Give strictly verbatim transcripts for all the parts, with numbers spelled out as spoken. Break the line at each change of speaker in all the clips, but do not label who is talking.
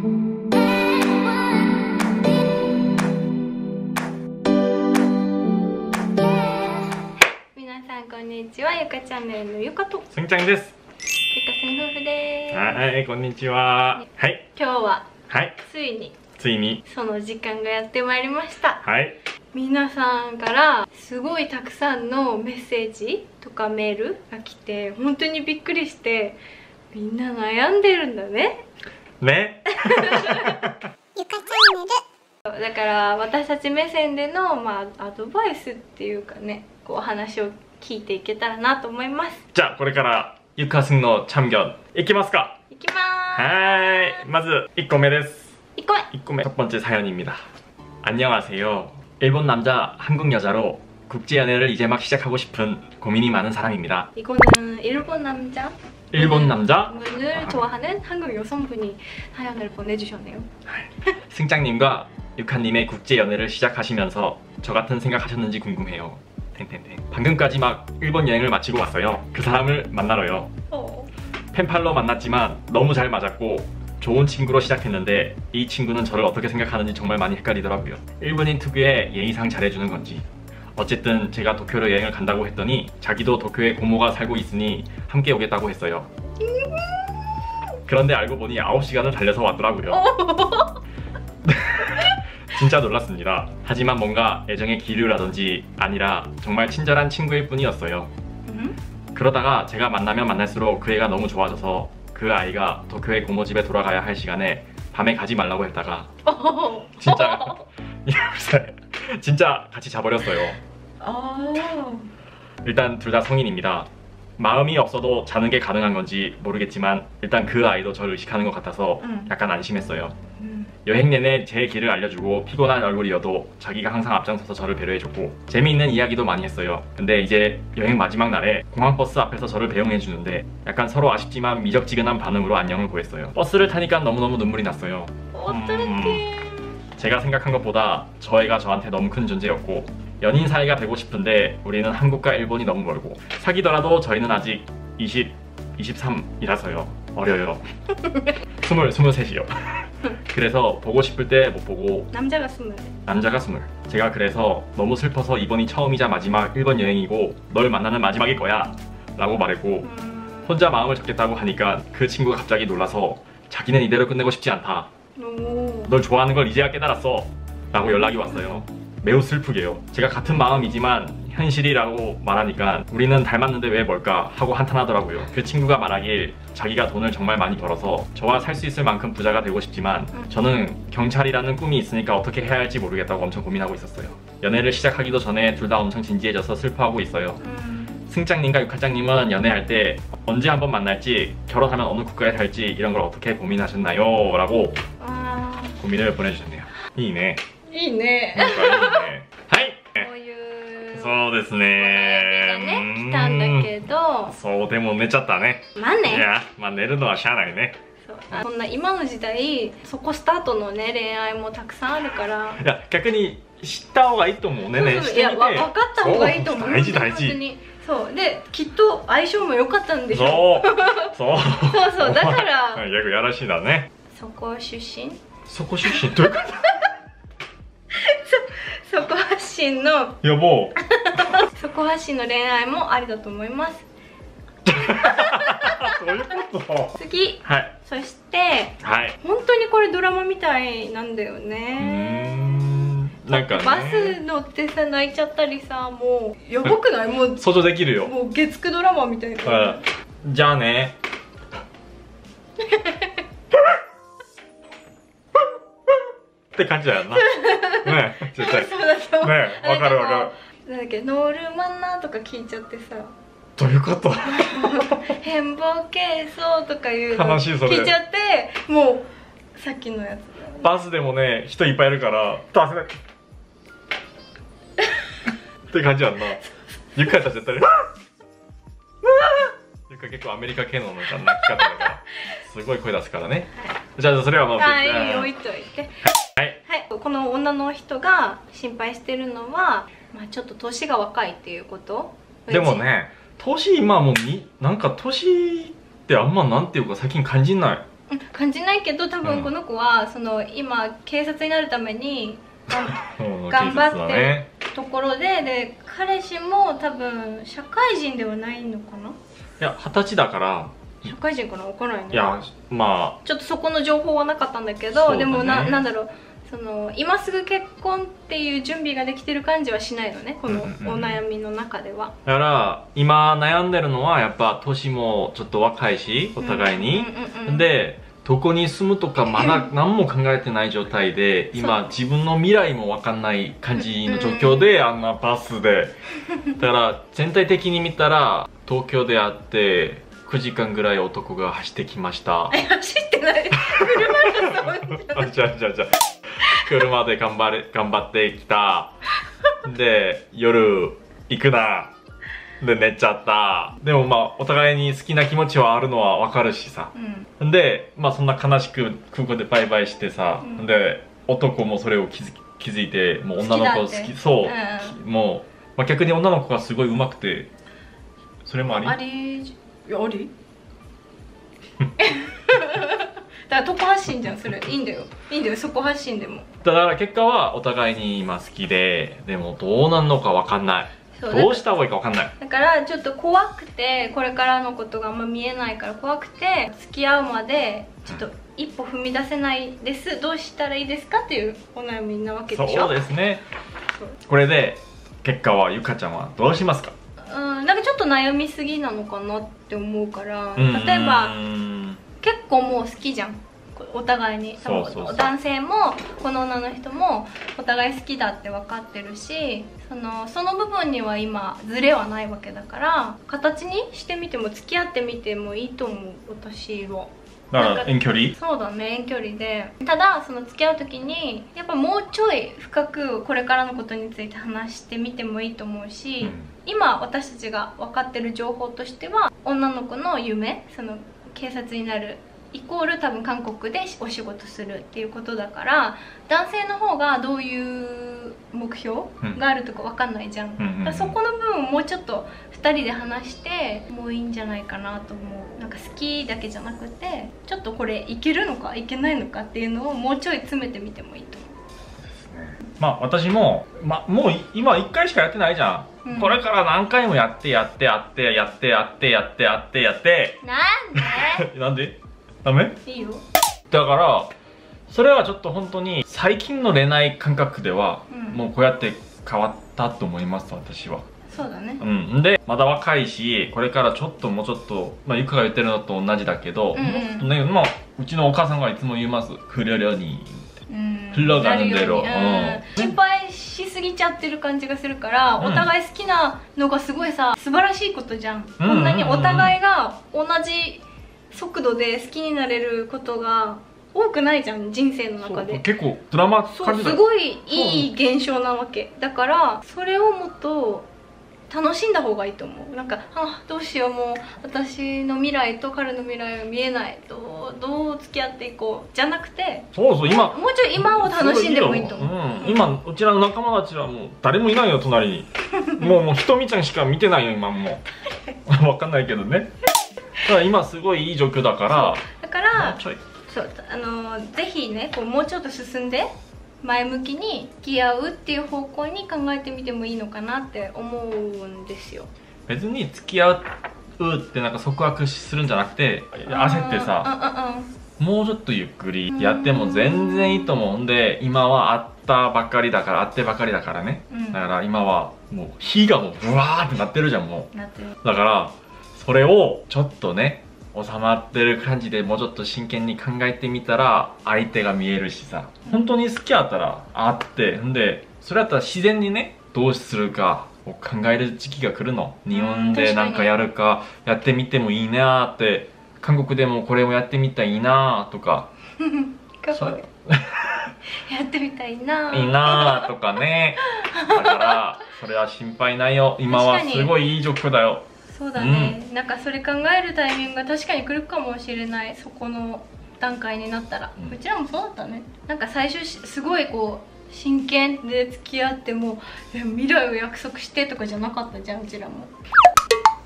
皆さんこんにちは、ゆかチャンネルのゆかと
すんちゃんです。
ゆかさん夫婦です。
はい、こんにちは。はい。
今日は、
はい。
ついに、
ついに、
その時間がやってまいりました。
はい。
皆さんからすごいたくさんのメッセージとかメールが来て、本当にびっくりして、みんな悩んでるんだね。
ね。
ゆかチャンネル。だから私たち目線での、まあ、アドバイスっていうかね、こう話を聞いていけたらなと思います。
じゃあこれからゆかすんの참견いきますか。
いきまーす。
はい。まずいっこめです。
いっこめ。
いっこめ첫 번째 사연입니다. 안녕하세요. 일본 남자, 한국 여자로 국제 연애를 이제 막 시작하고 싶은 고민이 많은 사람입니다.
이거는 일본 남자?
일본 남자?
분을 좋아하는 한국 여성분이 사연을 보내주셨네요.
승장님과 유카님의 국제 연애를 시작하시면서 저 같은 생각하셨는지 궁금해요. 탱탱탱. 방금까지 막 일본 여행을 마치고 왔어요. 그 사람을 만나러요. 어. 펜팔로 만났지만 너무 잘 맞았고 좋은 친구로 시작했는데 이 친구는 저를 어떻게 생각하는지 정말 많이 헷갈리더라고요. 일본인 특유의 예의상 잘해주는 건지. 어쨌든 제가 도쿄로 여행을 간다고 했더니 자기도 도쿄에 고모가 살고 있으니 함께 오겠다고 했어요. 그런데 알고 보니 아홉 시간을 달려서 왔더라고요. 진짜 놀랐습니다. 하지만 뭔가 애정의 기류라든지 아니라 정말 친절한 친구일 뿐이었어요. 그러다가 제가 만나면 만날수록 그 애가 너무 좋아져서 그 아이가 도쿄의 고모 집에 돌아가야 할 시간에 밤에 가지 말라고 했다가 진짜 진짜 같이 자버렸어요. 일단 둘 다 성인입니다. 마음이 없어도 자는 게 가능한 건지 모르겠지만 일단 그 아이도 저를 의식하는 것 같아서 약간 안심했어요. 여행 내내 제 길을 알려주고 피곤한 얼굴이어도 자기가 항상 앞장서서 저를 배려해줬고 재미있는 이야기도 많이 했어요. 근데 이제 여행 마지막 날에 공항버스 앞에서 저를 배웅해주는데 약간 서로 아쉽지만 미적지근한 반응으로 안녕을 구했어요. 버스를 타니까 너무너무 눈물이 났어요.
어떡해.
음, 제가 생각한 것보다 저 애가 저한테 너무 큰 존재였고 연인 사이가 되고 싶은데 우리는 한국과 일본이 너무 멀고 사귀더라도 저희는 아직 이십, 이십삼이라서요. 어려요. 스물, 스물셋이요. 그래서 보고 싶을 때 못 보고
남자가 스물
남자가 스물 제가 그래서 너무 슬퍼서 이번이 처음이자 마지막 일본 여행이고 널 만나는 마지막일 거야 라고 말했고 음... 혼자 마음을 접겠다고 하니까 그 친구가 갑자기 놀라서 자기는 이대로 끝내고 싶지 않다. 오... 널 좋아하는 걸 이제야 깨달았어 라고 연락이 왔어요. 매우 슬프게요. 제가 같은 마음이지만 현실이라고 말하니까 우리는 닮았는데 왜 뭘까 하고 한탄하더라고요. 그 친구가 말하길 자기가 돈을 정말 많이 벌어서 저와 살 수 있을 만큼 부자가 되고 싶지만 저는 경찰이라는 꿈이 있으니까 어떻게 해야 할지 모르겠다고 엄청 고민하고 있었어요. 연애를 시작하기도 전에 둘 다 엄청 진지해져서 슬퍼하고 있어요. 승장님과 육하장님은 연애할 때 언제 한번 만날지 결혼하면 어느 국가에 살지 이런 걸 어떻게 고민하셨나요? 라고 아... 고민을 보내주셨네요. 이네.
이네.
はい。そうですね。
来たんだけど。
そうでも寝ちゃったね。
まあね。
いや、まあ寝るのはしゃあないね。
そんな今の時代、そこスタートのね恋愛もたくさんあるから。
いや逆に知った方がいいと思うね。ね。
いや分かった方がいいと思う。
大事大事。
そうできっと相性も良かったんでし
ょ。そう。
そうそうだから。
逆やらしいだね。
そこ出身？
そこ出身どういうこと？
そこ発信の
やば
そこ発信の恋愛もありだと思います。
どういうこと？
次、
はい、
そして、はい、本当にこれドラマみたいなんだよね。うーんなんかね、バス乗ってさ泣いちゃったりさ、もうやばくない？もう
想像できるよ。
もう月9ドラマみたいな。
じゃあね。って感じだよな。ね、絶対。
そうだと思う。
ね、わかるわかる。
なんだっけ、ノールマンナーとか聞いちゃってさ。
どういうこと？
変貌系そうとかいう
の聞
いちゃって、もうさっきのやつ。
バスでもね、人いっぱいいるから出せない。って感じやんな。ゆかやったら絶対。ゆか結構アメリカ系のなんか泣き方だからすごい声出すからね。じゃあそれはもう。
はい、置いといて。はい、はい、この女の人が心配してるのは、まあ、ちょっと年が若いっていうこと。
でもね、年今もうになんか年ってあんまなんていうか最近感じない。
感じないけど、多分この子は、うん、その今警察になるために頑張ってるところで、で彼氏も多分社会人ではないのかな。い
や二十歳だから
社会人かな、分からないね。
いやまあ
ちょっとそこの情報はなかったんだけど、ね、でもな、なんだろう、その今すぐ結婚っていう準備ができてる感じはしないのね、このお悩みの中では。
だから今悩んでるのはやっぱ年もちょっと若いし、お互いにでどこに住むとかまだ何も考えてない状態で今自分の未来も分かんない感じの状況であんなバスで、だから全体的に見たら東京であってくじかんぐらい男が走ってきました。
走ってない車で
あじゃあじゃあじゃあ車で頑張れ頑張ってきた。で夜行くな。で寝ちゃった。でもまあお互いに好きな気持ちはあるのはわかるしさ、うん、でまあそんな悲しく空港でバイバイしてさ、うん、で男もそれを気づ気づいて、もう女の子好きそう、うん、もう、まあ、逆に女の子がすごい上手くて、それもあり
ありいやありだから特発信じゃん、それいいんだよいいんだよ、そこ発信でも。
だから結果はお互いに今好きで、でもどうなんのかわかんない、どうした方がいいかわかんない。
だからちょっと怖くて、これからのことがあんま見えないから怖くて、付き合うまでちょっと一歩踏み出せないです、どうしたらいいですかっていうお悩みなわけでしょ。
そうですね。これで結果はゆかちゃんはどうしますか？
うん、なんかちょっと悩みすぎなのかなって思うから、例えば結構もう好きじゃん、お互いに。男性もこの女の人もお互い好きだって分かってるし、そのその部分には今ズレはないわけだから、形にしてみても付き合ってみてもいいと思う、私は。
だから遠距離？
そうだね、遠距離で。ただその付き合う時にやっぱもうちょい深くこれからのことについて話してみてもいいと思うし、うん、今私たちが分かってる情報としては、女の子の夢、その警察になるイコール多分韓国でお仕事するっていうことだから、男性の方がどういう目標があるとか分かんないじゃん。だそこの部分をもうちょっとふたりで話してもういいんじゃないかなと思う。なんか好きだけじゃなくて、ちょっとこれいけるのかいけないのかっていうのをもうちょい詰めてみてもいいと思う。
まあ私も、ま、もう今いっかいしかやってないじゃん、うん、これから何回もやってやってやってやってやってやってやってやって
なん
でなんでダメ？
いいよ。
だからそれはちょっと本当に最近の恋愛感覚では、うん、もうこうやって変わったと思います、私は。
そうだね。
うん、でまだ若いし、これからちょっともうちょっと、まあ、ゆかが言ってるのと同じだけど、うんうん、もっとね、まあ、うちのお母さんがいつも言います。くれるに흘러가는 대로。
心配しすぎちゃってる感じがするから、うん、お互い好きなのがすごいさ、素晴らしいことじゃん。こんなにお互いが同じ速度で好きになれることが多くないじゃん、人生の中で。
結構ドラマ感じだ。
すごいいい現象なわけだから、それをもっと楽しんだ方がいいと思う。なんか、あ、どうしよう、もう私の未来と彼の未来が見えない、どうどう付き合っていこうじゃなくて、
そうそう、今
もうちょい今を楽しんでもいいと思う。
うん、今うちらの仲間たちはもう誰もいないよ、隣に。もうもうひとみちゃんしか見てないよ今もう。わかんないけどね。だから今すごいいい状況だから、
だからもうちょい、そうあのぜひね、こうもうちょっと進んで前向きに付き合うっていう方向に考えてみてもいいのかなって思うんですよ。
別に付き合うってなんか束縛するんじゃなくて、焦ってさ、もうちょっとゆっくりやっても全然いいと思うんで、今は会ったばっかりだから会ってばかりだからね、うん、だから今はもう火がもうブワーってなってるじゃん、もう。なってる。だからそれをちょっとね収まってる感じでもうちょっと真剣に考えてみたら相手が見えるしさ、本当に好きやったら会って、んでそれやったら自然にねどうするかを考える時期が来るの。日本でなんかやるかやってみてもいいなーって、韓国でもこれをやってみたらいいなーとか
やってみたらいいなー
いいなーとかね。だからそれは心配ないよ、今はすごいいい状況だよ。
そうだね、うん、なんかそれ考えるタイミングが確かに来るかもしれない、そこの段階になったら、うん、うちらもそうだったね。なんか最初すごいこう真剣で付き合っても未来を約束してとかじゃなかったじゃん、うちらも。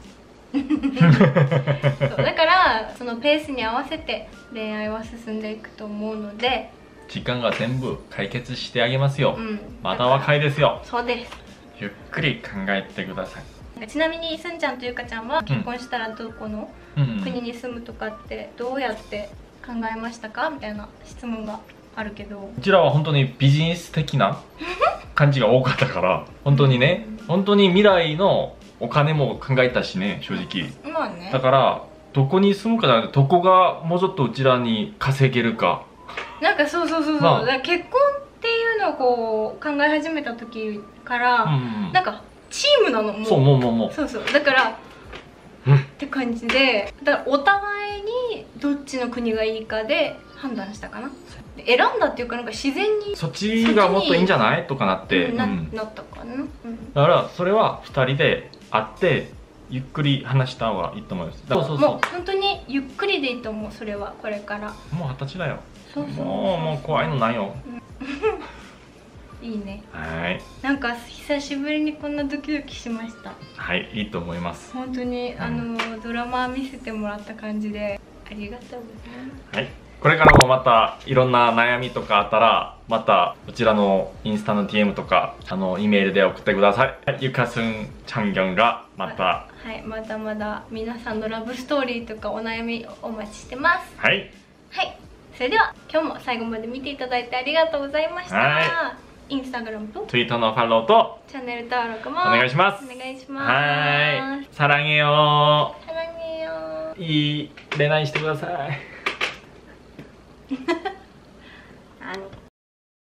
そうだからそのペースに合わせて恋愛は進んでいくと思うので、
時間が全部解決してあげますよ、
うん、
まだ若いですよ。
そうです。
ゆっくり考えてください。
ちなみにすんちゃんとゆかちゃんは結婚したらどこの国に住むとかってどうやって考えましたかみたいな質問があるけど、
こちらは本当にビジネス的な感じが多かったから本当にね、本当に未来のお金も考えたしね、正直。
まあね。
だからどこに住むかじゃなくて、どこがもうちょっとうちらに稼げるか。
なんかそうそうそうそう、まあ、だから結婚っていうのをこう考え始めた時から、うんうん、なんかチームなのもう。
そうもうもうもう。
そうそう、だから、うん、って感じで、だからお互いにどっちの国がいいかで判断したかな。選んだっていうか、なんか自然に
そっちがもっといいんじゃないとかなって、
うん、な, なったかな、うん、
だからそれはふたりで会ってゆっくり話した方がいいと思います。
そうそうそう、もう本当にゆっくりでいいと思う。それはこれから
もう二十歳だよ。
そうそうそう、
もうもう怖いのないよ、
うん、いいね。
はい、
なんか久しぶりにこんなドキドキしました。
はい、いいと思います。
本当に、うん、あのドラマ見せてもらった感じでありがとうございます。
はい、これからもまたいろんな悩みとかあったら、またこちらのインスタの ディーエム とかあの E メールで送ってください。ゆかすんちゃんぎょんがまた、
はい、まだまだ皆さんのラブストーリーとかお悩みお待ちしてます。
はい、
はい、それでは今日も最後まで見ていただいてありがとうございました。はい、インスタグラムと
Twitter のフォローと
チャンネル登録も
お願いします。
お願いします。
はい、サラゲよ
サラゲよ
いい恋愛してください。